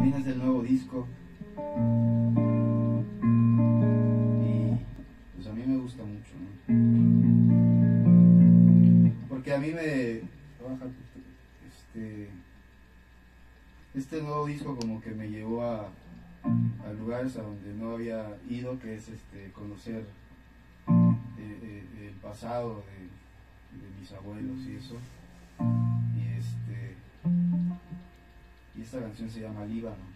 también es del nuevo disco. Y pues a mí me gusta mucho, ¿no? Porque a mí este nuevo disco como que me llevó a lugares a donde no había ido, que es conocer el pasado de mis abuelos y eso. Y esta canción se llama Líbano.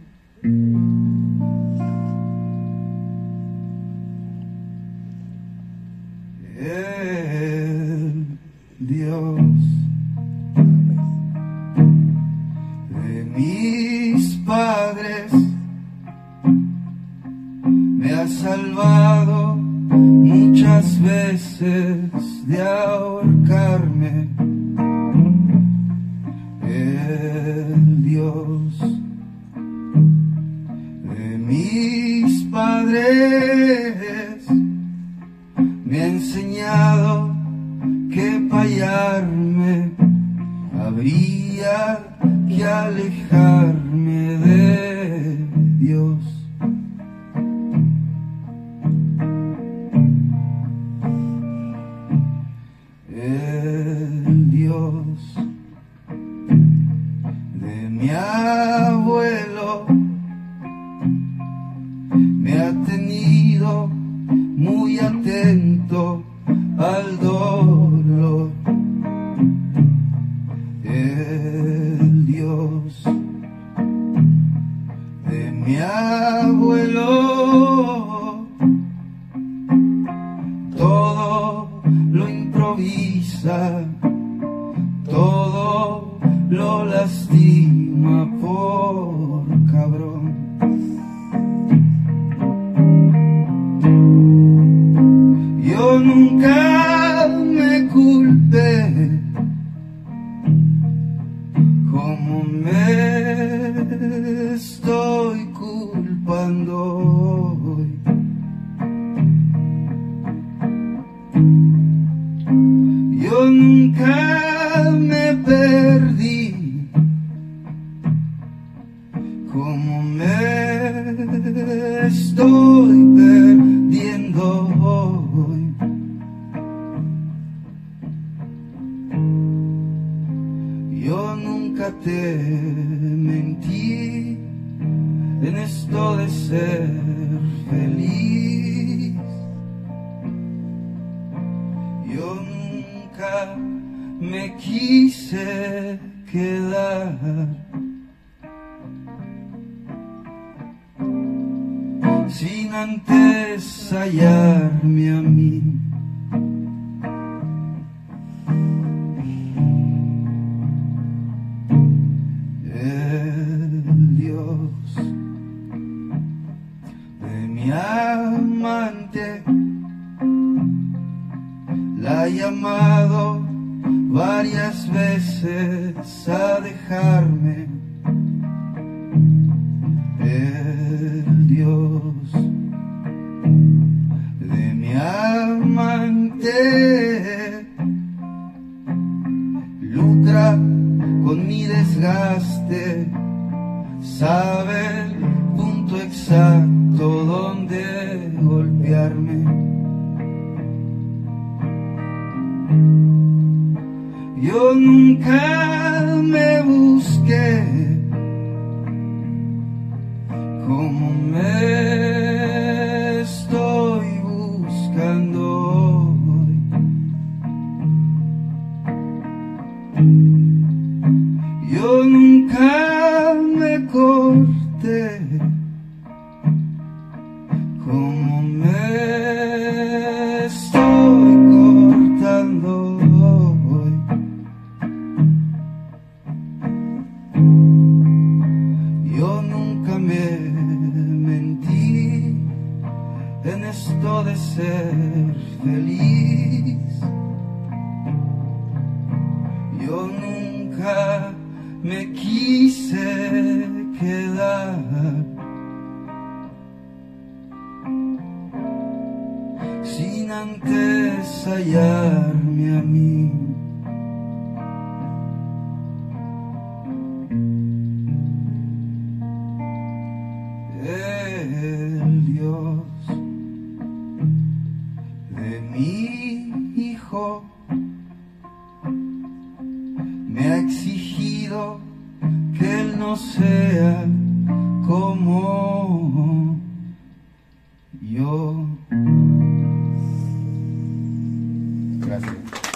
El Dios de mis padres me ha salvado muchas veces de ahorcarme. El Dios de mis padres me ha enseñado que para hallarme habría que alejarme de Dios. El Dios de mi abuelo me ha tenido muy atento al dolor. El Dios de mi abuelo todo lo improvisa, todo lo lastima por cabrón. Yo nunca me culpé como me estoy culpando hoy. Yo nunca me perdí como me estoy perdiendo hoy. Yo nunca te mentí en esto de ser feliz. Yo nunca me quise quedar sin antes hallarme a mí. El Dios de mi amante la ha llamado varias veces a dejarme. El Dios de mi amante lucra con mi desgaste, sabe el punto exacto donde golpearme. Yo nunca me busqué como me estoy buscando hoy. Yo nunca me corté como me estoy cortando hoy. Yo nunca me mentí en esto de ser feliz. Yo nunca me quise quedar sin antes hallarme a mí. Mi hijo me ha exigido que él no sea como yo. Gracias.